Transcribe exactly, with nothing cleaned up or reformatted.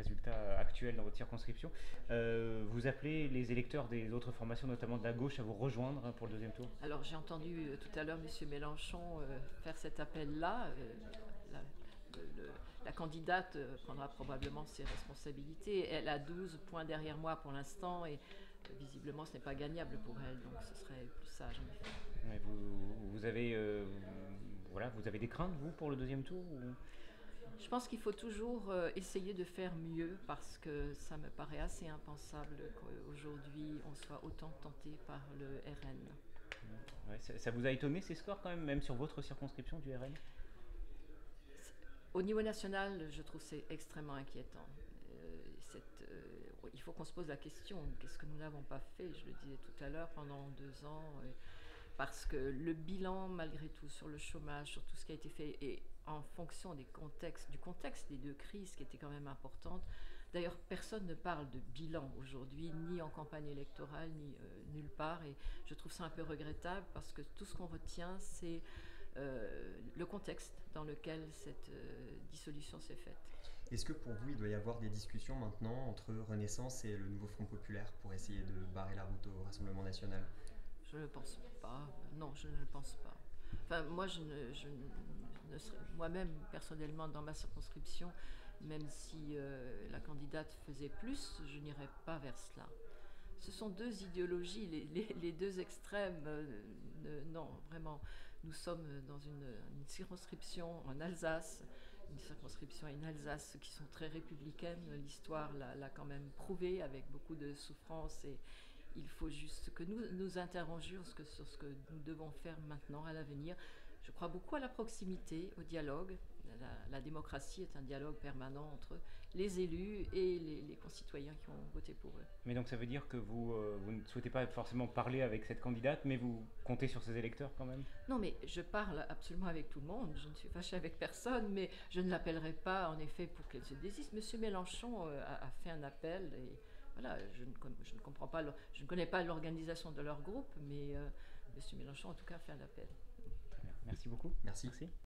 résultats actuels dans votre circonscription. Euh, vous appelez les électeurs des autres formations, notamment de la gauche, à vous rejoindre pour le deuxième tour? Alors j'ai entendu euh, tout à l'heure M. Mélenchon euh, faire cet appel-là. Euh, la, le- la candidate euh, prendra probablement ses responsabilités. Elle a douze points derrière moi pour l'instant et euh, visiblement ce n'est pas gagnable pour elle, donc ce serait plus sage en effet. Ouais, vous, vous avez, euh, voilà, vous avez des craintes, vous, pour le deuxième tour ou... Je pense qu'il faut toujours euh, essayer de faire mieux parce que ça me paraît assez impensable qu'aujourd'hui on soit autant tenté par le R N. Ouais, ça, ça vous a étonné ces scores quand même, même sur votre circonscription du R N? Au niveau national, je trouve c'est extrêmement inquiétant. Euh, cette, euh, il faut qu'on se pose la question, qu'est-ce que nous n'avons pas fait, je le disais tout à l'heure, pendant deux ans, euh, parce que le bilan, malgré tout, sur le chômage, sur tout ce qui a été fait, et en fonction des contextes, du contexte des deux crises qui étaient quand même importantes. D'ailleurs, personne ne parle de bilan aujourd'hui, ni en campagne électorale, ni euh, nulle part, et je trouve ça un peu regrettable, parce que tout ce qu'on retient, c'est euh, le contexte dans lequel cette euh, dissolution s'est faite. Est-ce que pour vous, il doit y avoir des discussions maintenant entre Renaissance et le nouveau Front Populaire pour essayer de barrer la route au Rassemblement national? Je ne pense pas. Non, je ne le pense pas. Enfin, moi, je ne, je ne serais, moi-même, personnellement, dans ma circonscription, même si euh, la candidate faisait plus, je n'irais pas vers cela. Ce sont deux idéologies, les, les, les deux extrêmes. Euh, ne, non, vraiment, nous sommes dans une, une circonscription en Alsace, une circonscription et une Alsace qui sont très républicaines. L'histoire l'a, l'a quand même prouvé avec beaucoup de souffrance et il faut juste que nous nous interrogions sur ce que nous devons faire maintenant à l'avenir. Je crois beaucoup à la proximité, au dialogue. La, la démocratie est un dialogue permanent entre les élus et les, les concitoyens qui ont voté pour eux. Mais donc ça veut dire que vous, euh, vous ne souhaitez pas forcément parler avec cette candidate, mais vous comptez sur ses électeurs quand même? Non, mais je parle absolument avec tout le monde. Je ne suis fâchée avec personne, mais je ne l'appellerai pas en effet pour qu'elle se désiste. Monsieur Mélenchon euh, a, a fait un appel et voilà, je ne, je ne comprends pas, leur, je ne connais pas l'organisation de leur groupe, mais euh, Monsieur Mélenchon en tout cas a fait un appel. Très bien. Merci beaucoup. Merci. Merci.